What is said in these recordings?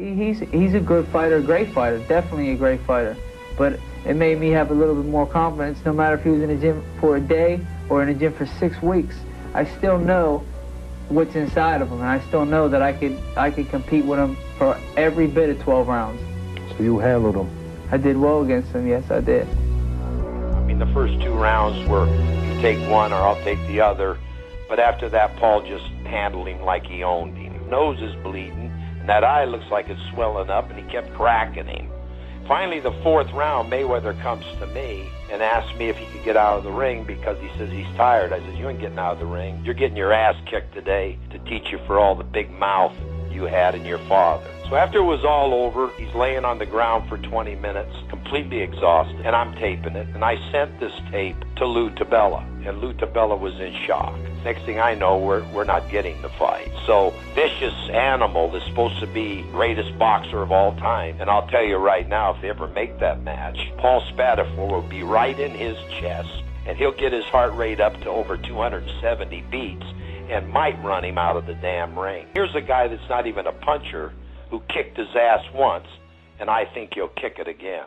he's a good fighter, a great fighter, definitely a great fighter. But it made me have a little bit more confidence. No matter if he was in the gym for a day or in the gym for 6 weeks, I still know what's inside of him, and I still know that I could compete with him for every bit of 12 rounds. So you handled him? I did well against him, yes, I did. I mean, the first 2 rounds were you take one or I'll take the other, but after that, Paul just handled him like he owned him. Nose is bleeding, and that eye looks like it's swelling up, and he kept cracking him. Finally, the 4th round, Mayweather comes to me and asks me if he could get out of the ring because he says he's tired. I said, you ain't getting out of the ring. You're getting your ass kicked today to teach you for all the big mouth you had in your father. So after it was all over, he's laying on the ground for 20 minutes, completely exhausted, and I'm taping it. And I sent this tape to Lou Tabella, and Lou Tabella was in shock. Next thing I know, we're not getting the fight. So Vicious Animal is supposed to be greatest boxer of all time, and I'll tell you right now, if they ever make that match, Paul Spadafora will be right in his chest, and he'll get his heart rate up to over 270 beats, and might run him out of the damn ring. Here's a guy that's not even a puncher who kicked his ass once, and I think he'll kick it again.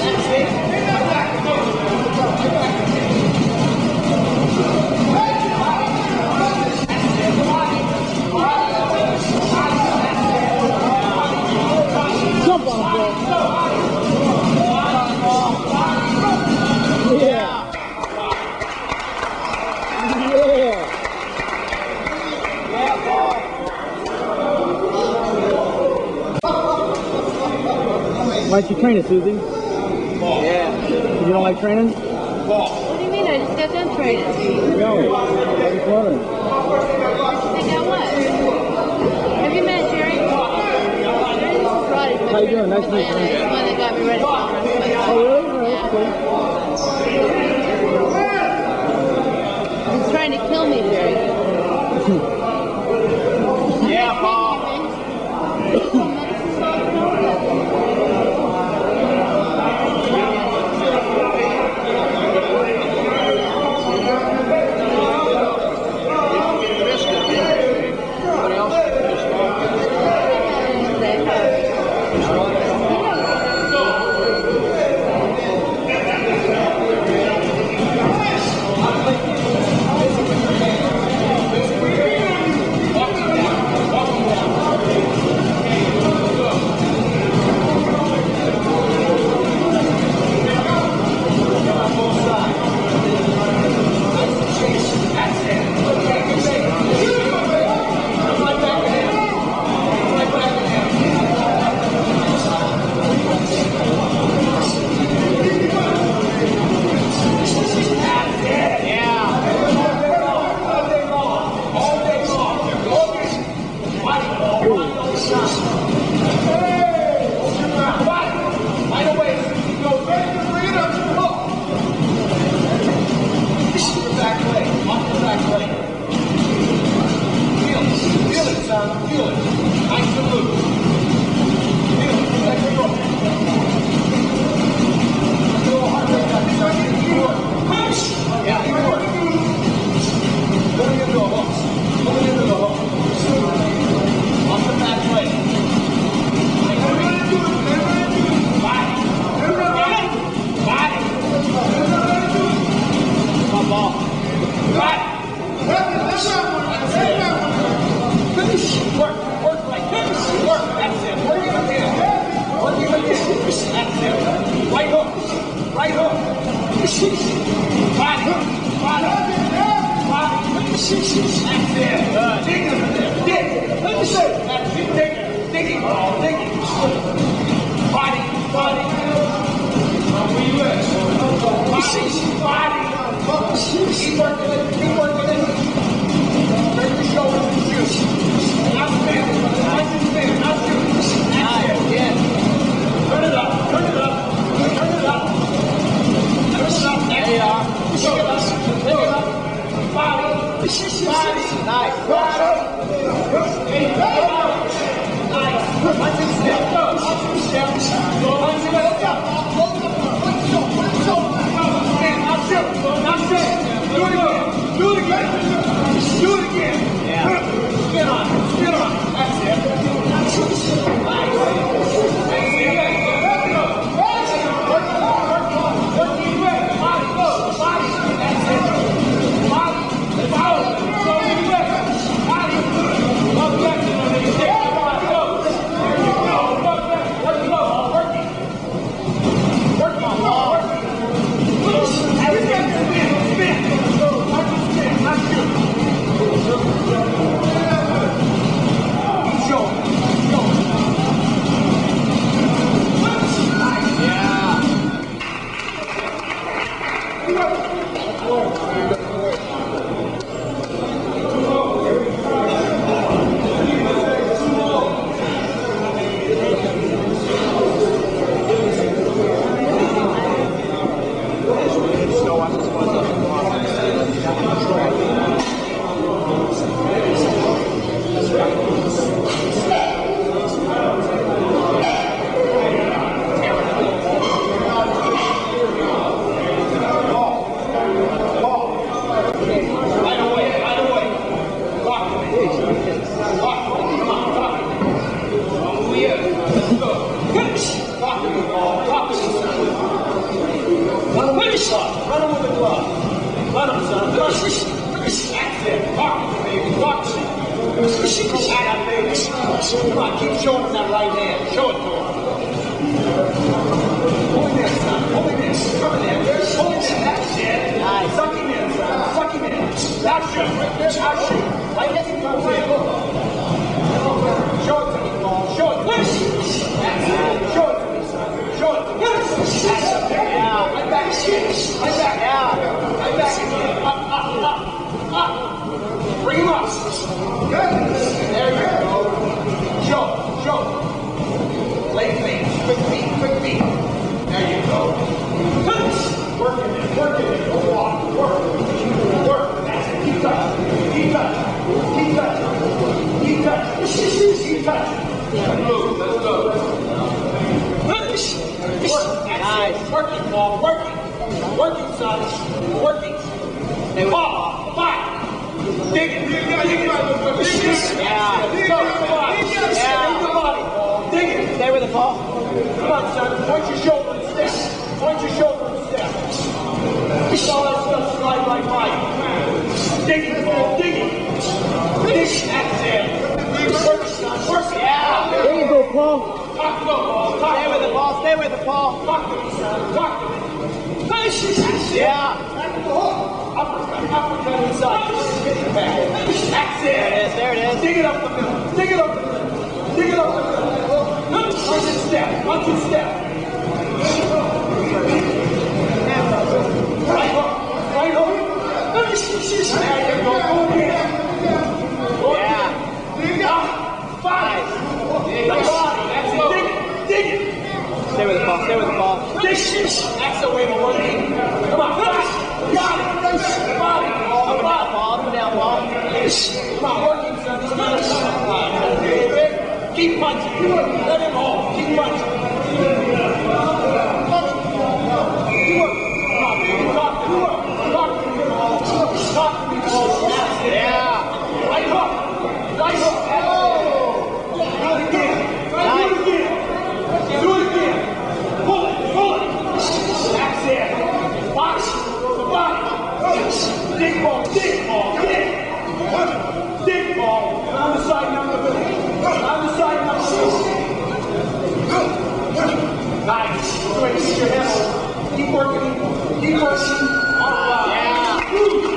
Why'd you train it, Susie? Yeah. You don't like training? What do you mean? I just got done training. Where you going? What are you fluttering? I got what? Have you met Jerry? How you doing? Nice to meet you. He's the one that got me ready for the wrestling. Oh, really? Oh, that's cool. He's trying to kill me, Jerry. Yeah, Paul. Yeah. Right back. Right back. Yeah. Right back. Up. Bring him up. Good. There you go. Show. Leg feet. Quick feet. There you go. Working it. Work. That's it. Keep touching. Let's go. Nice. Working, Paul. Working, son. Working. Paul. Five. Dig it. Yeah. Go. Yeah. Dig it. Stay with it, Paul. Come on, son. Point your shoulder and step. All that stuff slide like fire. Dig it, Paul. Dig it. That's it. Work, son. Work. Yeah. There you go, Paul. Stay with it, Paul. Talk to me, son. Yeah. Uppercut inside. Get your back. That's it. There it is. Dig it up the middle. Punch and step. Right hook. There you go. Yeah. Five. Dig it. Stay with the ball. That's the way to work it. Come on. Got it. Up and down, ball. Come on, working, son. Keep punching. Let him hold. Keep punching. Talk to me, Paul. Yeah. Right hook. Do it again. Pull it. That's it. Box. The body. Dig ball. On the side number 2. Nice. Switch your head over. Keep working. All right. Yeah.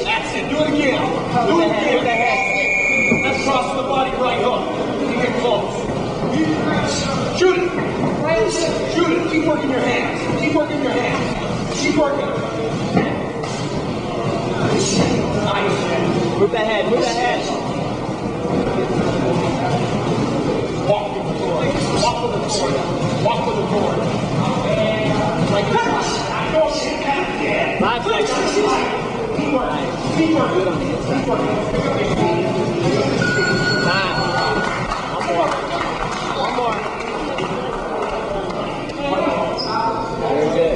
That's it. Do it again. Do it again. Let's cross the body right hook. You get close. Shoot it. Shoot it. Keep working your hands. Keep working your hands. Keep working. Nice. Move that head. Move that head. Walk with the cord. Walk with the cord. Walk with the cord. Like this. 5 seconds. Keep working. Keep working. Keep working. Time. One more. One more. Very good.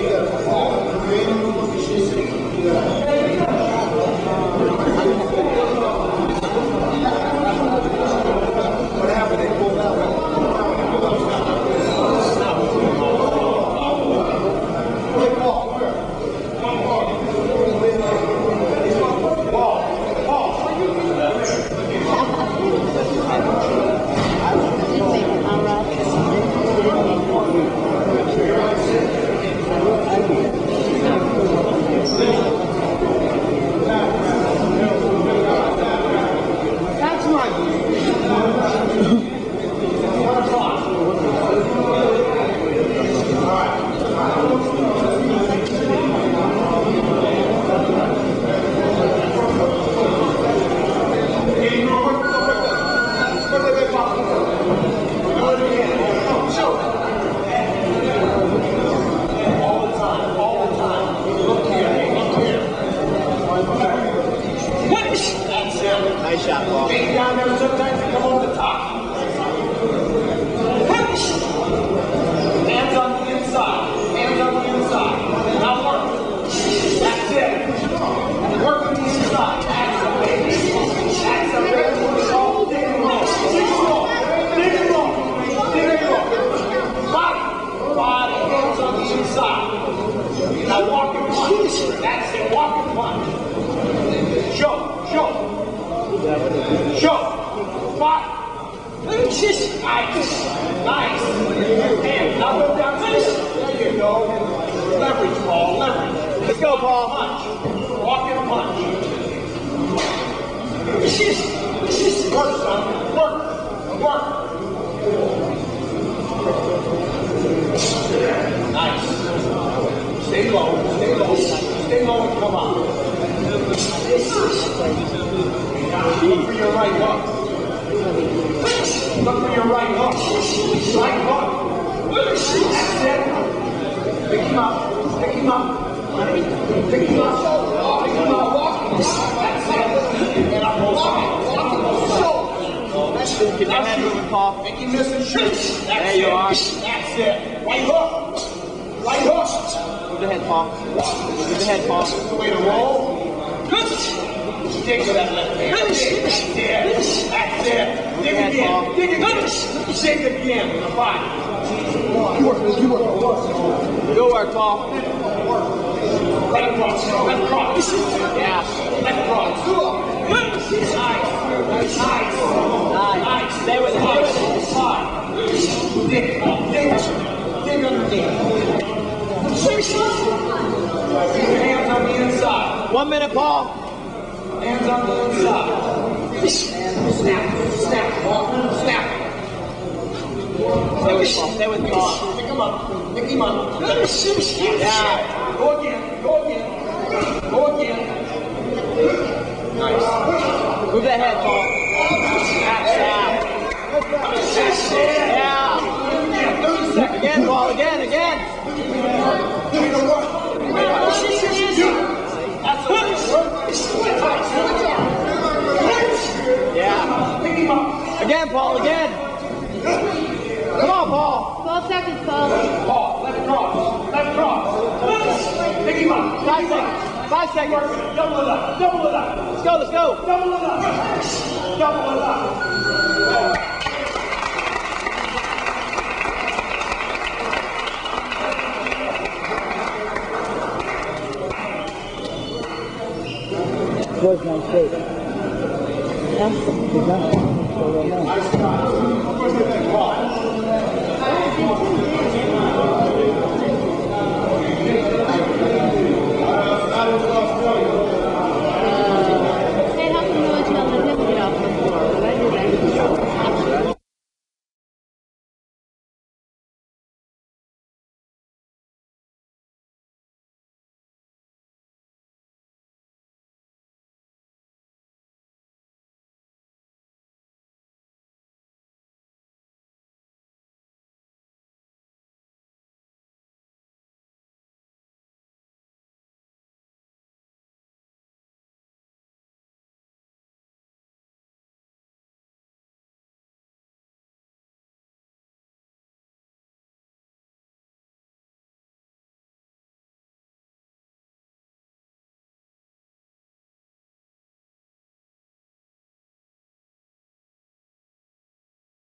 What happened? They pulled out. Nice shot, Paul. Being down there, sometimes you come over the top. Hands on the inside. Hands on the inside. Now work. That's it. Work on the inside. That's the baby. That's the baby. All dig and roll. Dig and roll. Dig and roll. Dig and roll. Body. Body. Hands on the inside. Now walk and punch. That's it. Walk and punch. Show. Show. Show. Fight. Nice. Nice. And now go down. There you go. Leverage, Paul. Leverage. Let's go, Paul. Punch. Walk and punch. Work, son. Work. Work. Nice. Stay low. Stay low. Stay low and come on. Look for your right hook. Look for your right hook. Right hook. That's it. Pick him up. Pick him up. Pick him up. Pick him up. That's it. And I'm walking. That's it. Keep your head moving, Paul. Make him miss and shoot. There you are. That's it. Right hook. Right hook. Move the head, Paul. Move the head, Paul. That's the way to roll. Dig with that left hand. That's it. That's it. Dig again. Dig again. Shake again in the body. Good work, Paul. Left cross. Left cross. Yeah. Left cross. Nice. Nice. Nice. Stay with it. High. Dig. Dig. Dig underneath. Keep your hands on the inside. 1 minute, Paul. Hands on the inside. Snap. Snap. Snap. Stay with Paul. Stay with Paul. Pick him up. Pick him up. Yeah. Go again. Go again. Go again. Nice. Move that head, Paul. Yeah. 30 seconds. Again, Paul. Again. Again. That's the way. Yeah. Pick him up. Again, Paul. Again. Come on, Paul. 12 seconds, Paul. Paul, left cross. Left cross. Pick him up. 5 seconds. 5 seconds. Double it up. Double it up. Let's go. Let's go. Double it up. Double it up. Floyd's nice shape. Yeah? He's not so well known. Nice try.